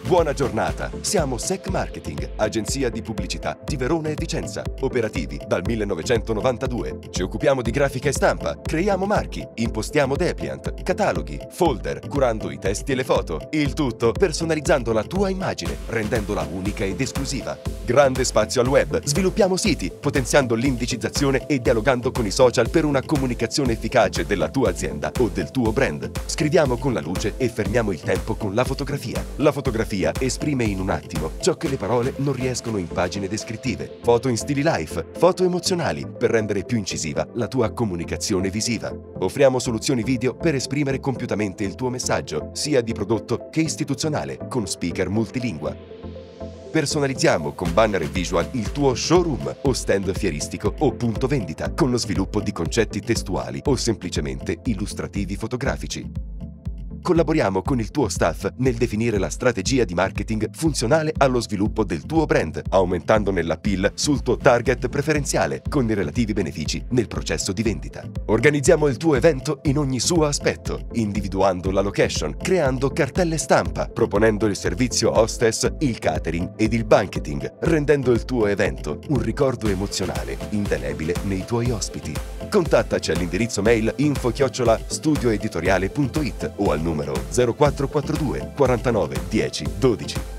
Buona giornata! Siamo SEC Marketing, agenzia di pubblicità di Verona e Vicenza, operativi dal 1992. Ci occupiamo di grafica e stampa, creiamo marchi, impostiamo depliant, cataloghi, folder, curando i testi e le foto. Il tutto personalizzando la tua immagine, rendendola unica ed esclusiva. Grande spazio al web, sviluppiamo siti, potenziando l'indicizzazione e dialogando con i social per una comunicazione efficace della tua azienda o del tuo brand. Scriviamo con la luce e fermiamo il tempo con la fotografia. La fotografia esprime in un attimo ciò che le parole non riescono in pagine descrittive. Foto in stili life, foto emozionali, per rendere più incisiva la tua comunicazione visiva. Offriamo soluzioni video per esprimere compiutamente il tuo messaggio, sia di prodotto che istituzionale, con speaker multilingua. Personalizziamo con banner e visual il tuo showroom o stand fieristico o punto vendita, con lo sviluppo di concetti testuali o semplicemente illustrativi fotografici. Collaboriamo con il tuo staff nel definire la strategia di marketing funzionale allo sviluppo del tuo brand, aumentandone l'appeal sul tuo target preferenziale con i relativi benefici nel processo di vendita. Organizziamo il tuo evento in ogni suo aspetto, individuando la location, creando cartelle stampa, proponendo il servizio hostess, il catering ed il banqueting, rendendo il tuo evento un ricordo emozionale indelebile nei tuoi ospiti. Contattaci all'indirizzo mail info@studioeditoriale.it o al numero 0442 49 10 12.